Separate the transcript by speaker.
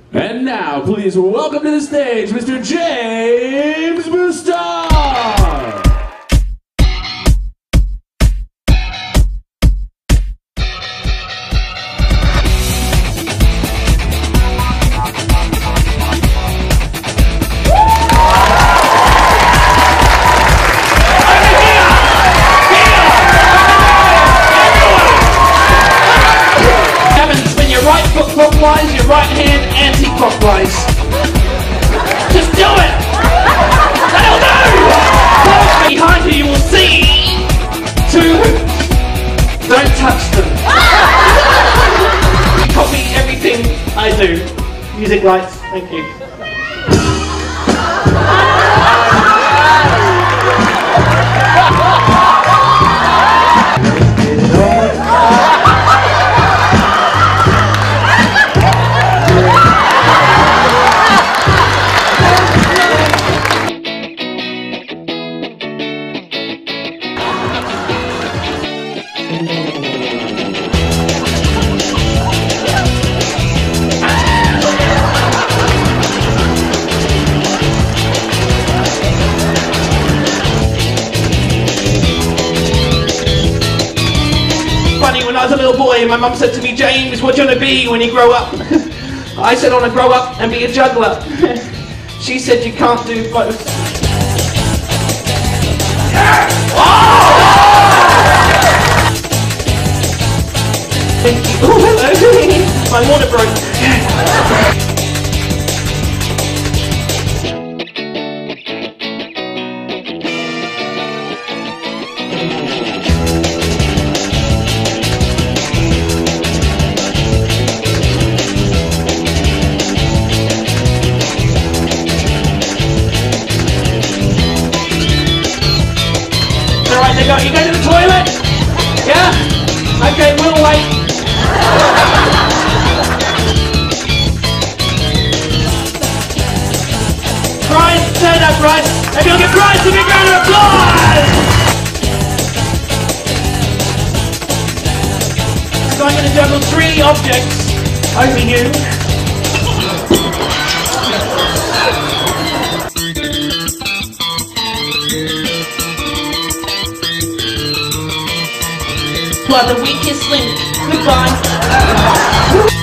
Speaker 1: And now, please welcome to the stage, Mr. James Bustar!
Speaker 2: Clockwise, your right hand anti-clockwise. Just do it! That'll do! Close behind you, you will see two hoops. Don't touch them. Copy everything I do. Music lights, thank you. When I was a little boy, my mum said to me, James, what do you want to be when you grow up? I said I want to grow up and be a juggler. She said you can't do both. Oh, hello. My water broke. You go to the toilet? Yeah? Okay, we'll wait. Bryce, stand up, Bryce. Everyone give Bryce a big round of applause! So I'm going to juggle 3 objects over you. You are the weakest link. Goodbye.